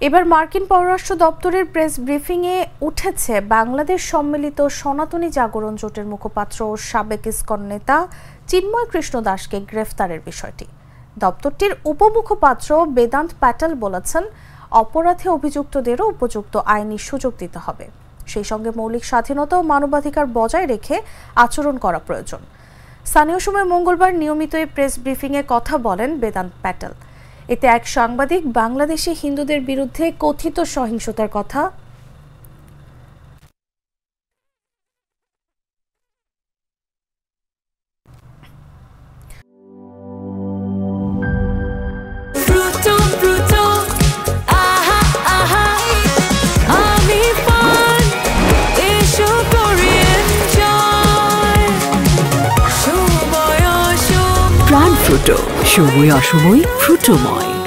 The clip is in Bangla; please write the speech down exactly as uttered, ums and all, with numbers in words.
এবার মার্কিন পররাষ্ট্র দপ্তরের প্রেস ব্রিফিংয়ে উঠেছে বাংলাদেশ সম্মিলিত সনাতনী জাগরণ জোটের মুখপাত্র ও সাবেক ইসকন নেতা চিন্ময় কৃষ্ণ দাসকে গ্রেফতারের বিষয়টি। দপ্তরটির উপমুখপাত্র বেদান্ত প্যাটেল বলেছেন, অপরাধে অভিযুক্তদেরও উপযুক্ত আইনি সুযোগ দিতে হবে, সেই সঙ্গে মৌলিক স্বাধীনতা ও মানবাধিকার বজায় রেখে আচরণ করা প্রয়োজন। স্থানীয় সময় মঙ্গলবার নিয়মিত এই প্রেস ব্রিফিংয়ে কথা বলেন বেদান্ত প্যাটেল। এতে এক সাংবাদিক বাংলাদেশে হিন্দুদের বিরুদ্ধে কথিত সহিংসতার কথা প্রাণ ফ্রুটো, সময় অসময় ফ্রুটোময়।